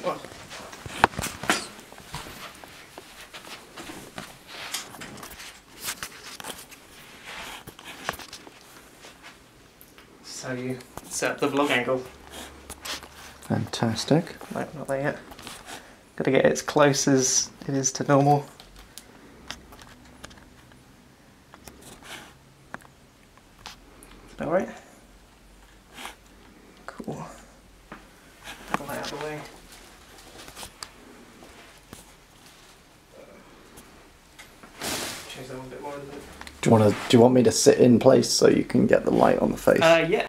Oh. So you set up the vlog angle. Fantastic. No, not there yet. Got to get it as close as it is to normal. Alright. Cool. Pull that out of the way. Change that one a bit more, isn't it? Do you want me to sit in place so you can get the light on the face? Yeah.